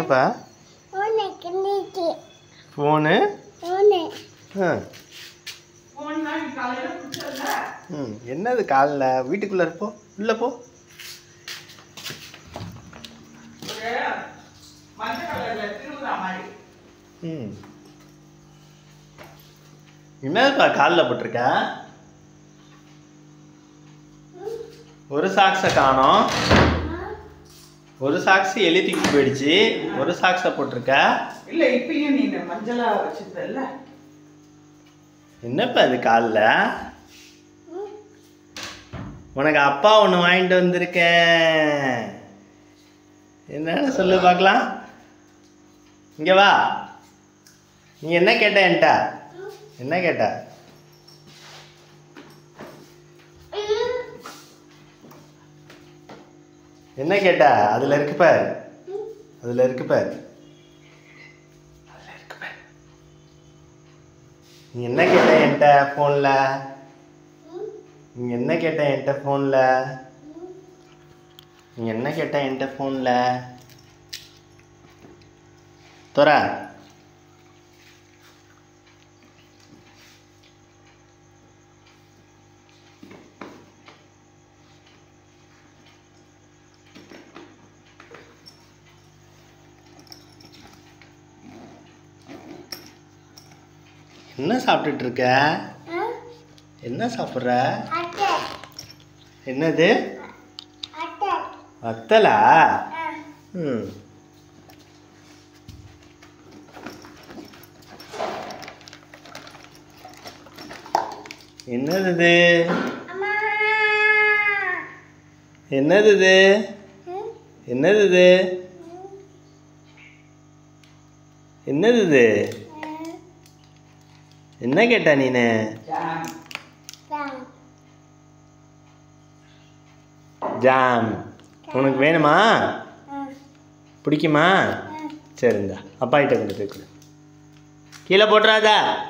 என்னப்பா ஃபோனு என்னது காலில் வீட்டுக்குள்ளே இருப்போ உள்ள போ என்னதுப்பா காலில் போட்டிருக்க ஒரு சாக்ஸை காணோம் ஒரு சாக்ஸ் எலி தூக்கி போயிடுச்சு ஒரு சாக்ஸை போட்டிருக்க இல்ல இப்பயும் நீ மஞ்சளா வச்சிருந்தல்ல என்னப்பா இது காலில் உனக்கு அப்பா ஒன்று வாங்கிட்டு வந்திருக்கேன் என்னன்னு சொல்லு பார்க்கலாம் இங்கே வா நீ என்ன கேட்ட என்கிட்ட என்ன கேட்ட என்ன கேட்ட அதில் இருக்கு பாரு அதில் இருக்கு பாரு நீ என்ன கேட்ட என்கிட்ட ஃபோனில் நீ என்ன கேட்ட என்கிட்ட ஃபோனில் நீ என்ன கேட்ட என்கிட்ட ஃபோனில் தோற என்ன சாப்பிட்டுட்டு இருக்க என்ன சாப்பிட்ற என்னது வத்தலா என்னது இது என்னது இது என்னது இது என்னது இது என்ன கேட்டா நீனு ஜாம் உனக்கு வேணுமா பிடிக்குமா சரிந்தா அப்பா கிட்ட கொண்டு போய் கொடு கீழே போட்டுறாதா